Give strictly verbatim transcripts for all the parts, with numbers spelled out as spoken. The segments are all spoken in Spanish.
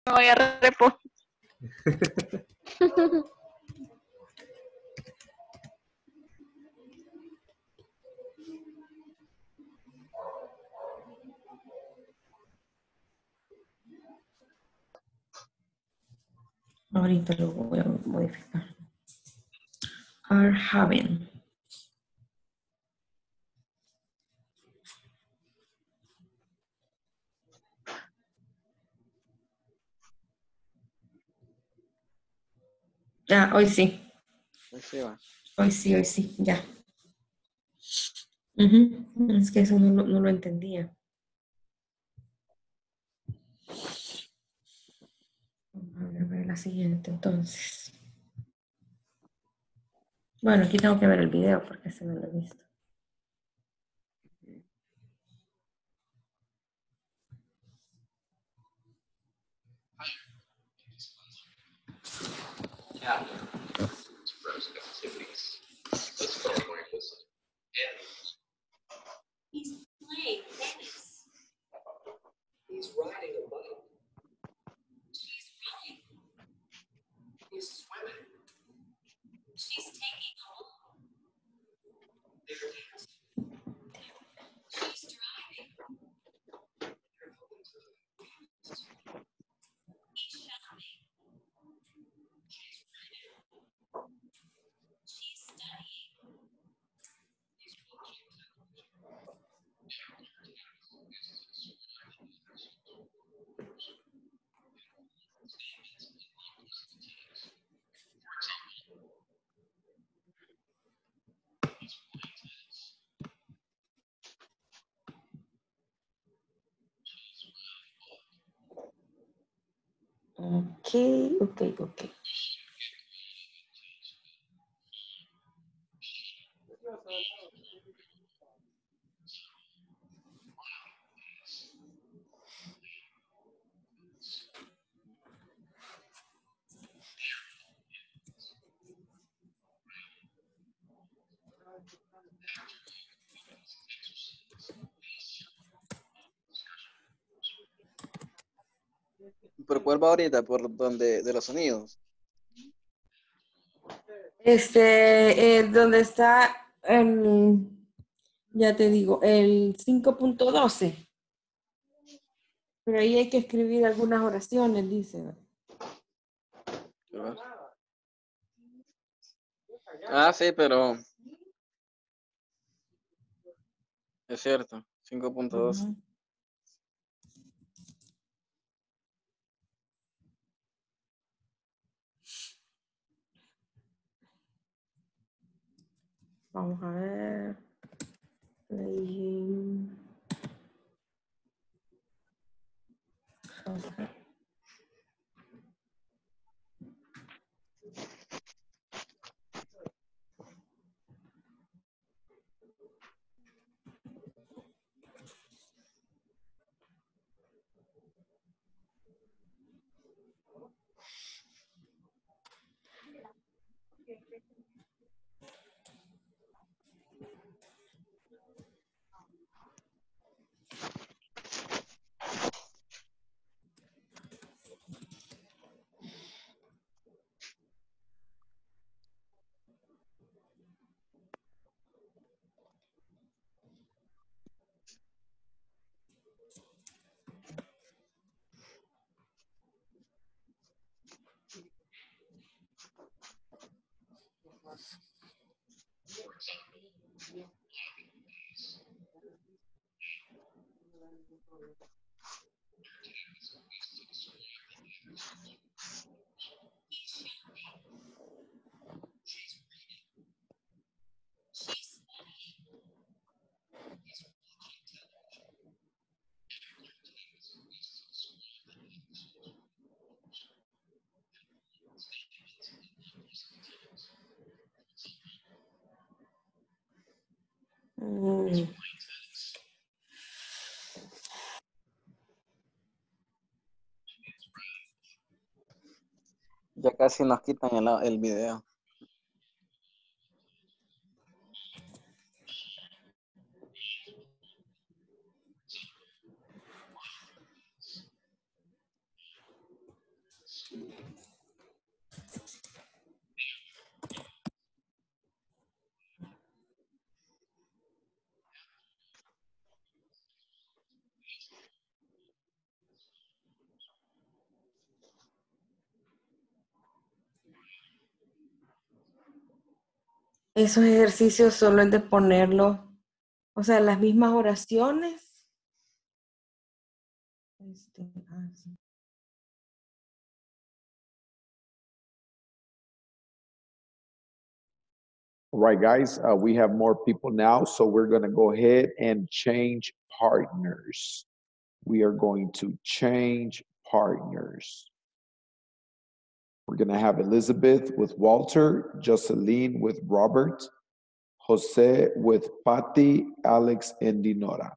me voy a repo. Ahorita lo voy a modificar. Are having. Ah, hoy sí. Hoy sí va. Hoy sí, hoy sí, ya. Uh-huh. Es que eso no, no, no lo entendía. Vamos a ver la siguiente entonces. Bueno, aquí tengo que ver el video porque ese no lo he visto. He's playing tennis. He's riding a bike. She's running. He's swimming. She's taking a walk. They're dancing. She's driving. They're going to the movies. He's shopping. She's reading. She's studying. He's watching television. Ok, ok, ok. ¿Por cuál va ahorita? ¿Por donde de los sonidos? Este, eh, donde está, el, ya te digo, el cinco punto doce. Pero ahí hay que escribir algunas oraciones, dice. Ah, sí, pero es cierto, cinco punto dos. Uh-huh. Vamos a ver. Playing. Okay. Mm. Ya casi nos quitan el, el video. Esos ejercicios solo es de ponerlo, o sea, las mismas oraciones. Este, ah, sí. All right, guys, uh, we have more people now, so we're going to go ahead and change partners. We are going to change partners. We're going to have Elizabeth with Walter, Jocelyn with Robert, Jose with Patty, Alex, and Dinora.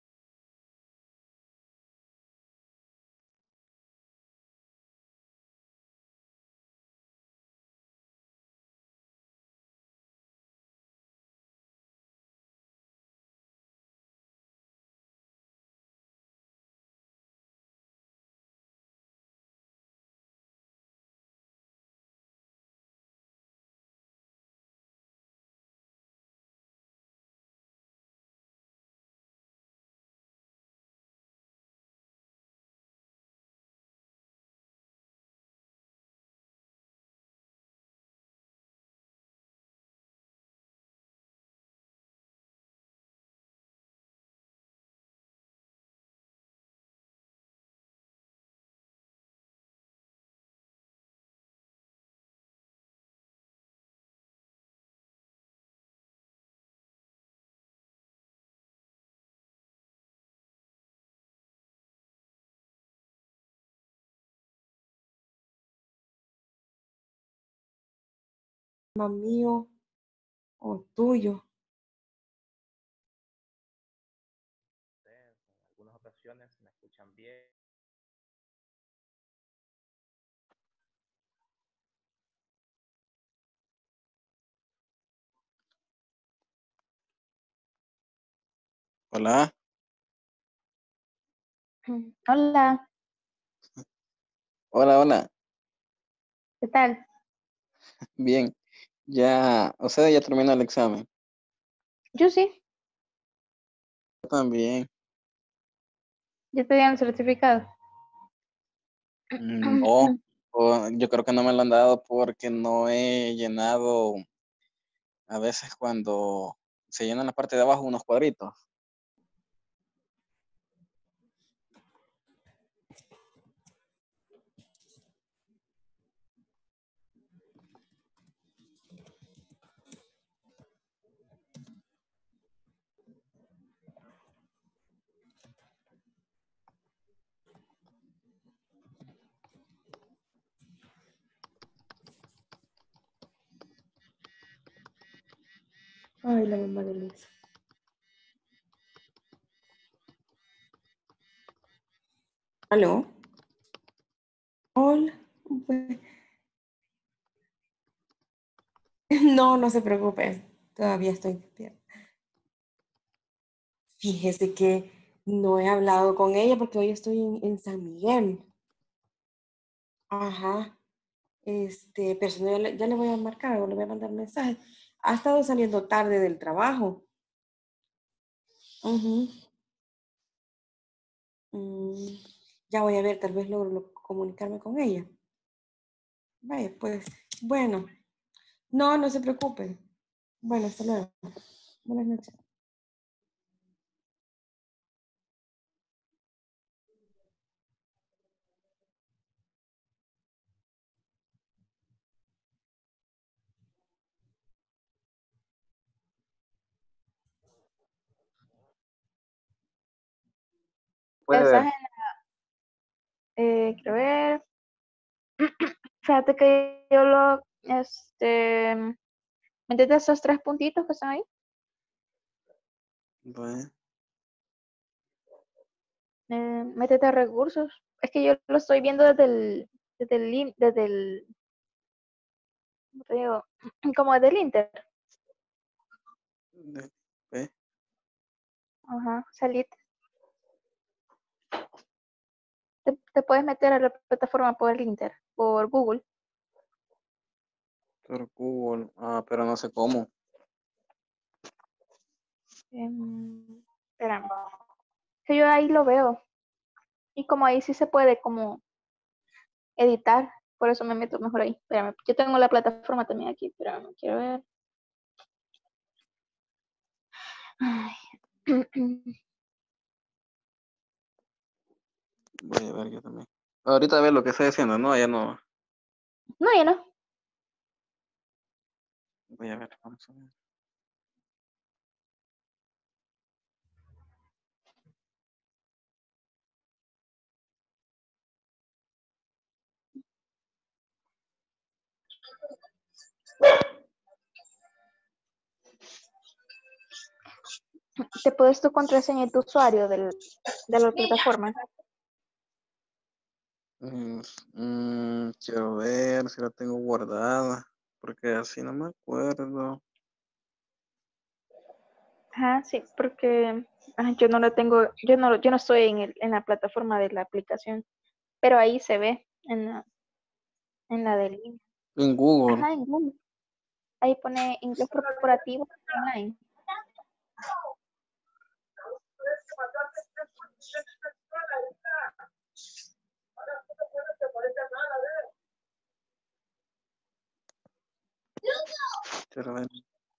Mío o tuyo. En algunas ocasiones me escuchan bien. Hola, Hola, hola, hola. ¿qué tal? Bien, ya, o sea, ya terminó el examen. Yo sí, Yo también. ya te dieron el certificado. Mm, No, o- yo creo que no me lo han dado porque no he llenado a veces cuando se llena en la parte de abajo unos cuadritos. Ay, la mamá de Luis. ¿Aló? Hola. Pues, no, no se preocupe. Todavía estoy despierta. Fíjese que no he hablado con ella porque hoy estoy en, en San Miguel. Ajá. Este, pero si no, ya, le, ya le voy a marcar o le voy a mandar mensaje. Ha estado saliendo tarde del trabajo. Ujú. Mm, ya voy a ver, tal vez logro lo- comunicarme con ella. Vaya, pues, bueno. No, no se preocupe. Bueno, hasta luego. Buenas noches. Puede Estás ver. en, eh, quiero ver. Fíjate que yo lo, este, métete esos tres puntitos que están ahí. Bueno, Eh, métete a recursos. Es que yo lo estoy viendo desde el, desde el, in- desde el, ¿cómo te digo? Como desde el Inter. de- ve, Ajá, salite. Te, te puedes meter a la plataforma por el Inter, por Google. por Google. Ah, pero no sé cómo. Em, espérame. Que yo ahí lo veo. Y como ahí sí se puede como editar, por eso me meto mejor ahí. Espérame, yo tengo la plataforma también aquí, pero quiero ver. Ay. Voy a ver yo también. Ahorita a ver lo que estoy haciendo, no, ya no. No, ya no. Voy a ver, vamos a ver. Te puedes tu contraseña y tu usuario del, de la plataforma. Mm, mm, quiero ver si la tengo guardada, porque así no me acuerdo. Ajá, sí, porque ajá, yo no lo tengo, yo no, yo no estoy en, el, en la plataforma de la aplicación, pero ahí se ve en la, en la del línea. En Google. Ajá, en Google. Ahí pone inglés corporativo online. Quiero ver.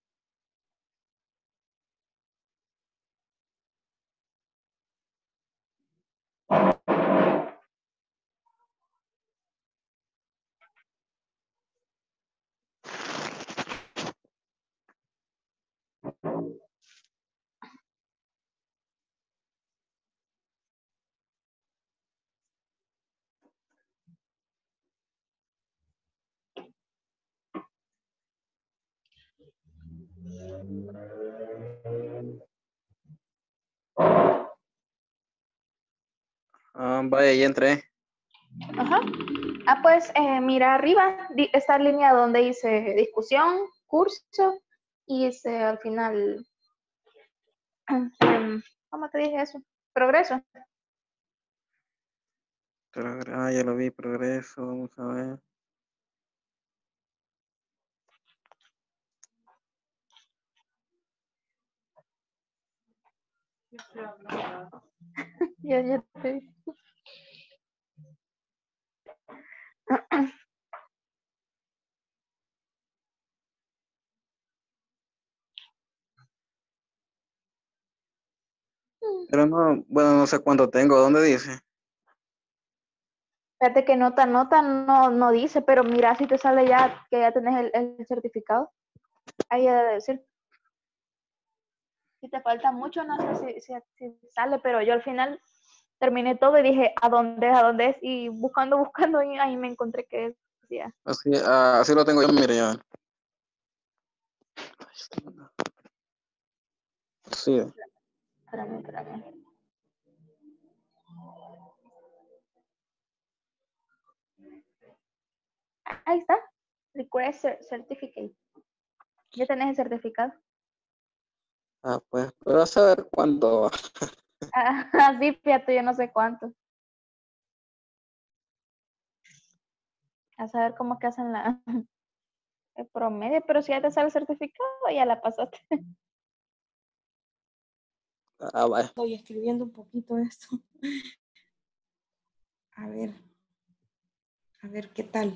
Ah, vaya, ya entré. Ajá. Ah, pues eh, mira arriba, di- esta línea donde dice discusión, curso, y dice al final, em, ¿cómo te dije eso? Progreso. Progre- Ah, ya lo vi, progreso, vamos a ver. Ya, ya te dije. Pero no, bueno, no sé cuánto tengo, ¿dónde dice? Fíjate que nota, nota no, no dice, pero mira si te sale ya que ya tenés el, el certificado. Ahí debe decir. Si te falta mucho, no sé si, si, si sale, pero yo al final terminé todo y dije, ¿a dónde es? ¿A dónde es? Y buscando, buscando, y ahí me encontré que decía. Así, ah, así lo tengo yo, mire ya. Sí, Espérame, espérame. Ahí está. Request certificate. Ya tenés el certificado. ah, pues, pero a saber cuándo. Ah, sí, fíjate, yo no sé cuánto. A saber cómo que hacen la el promedio, pero si ya te sale el certificado, ya la pasaste. Ah, vaya. Estoy escribiendo un poquito esto. A ver, a ver qué tal.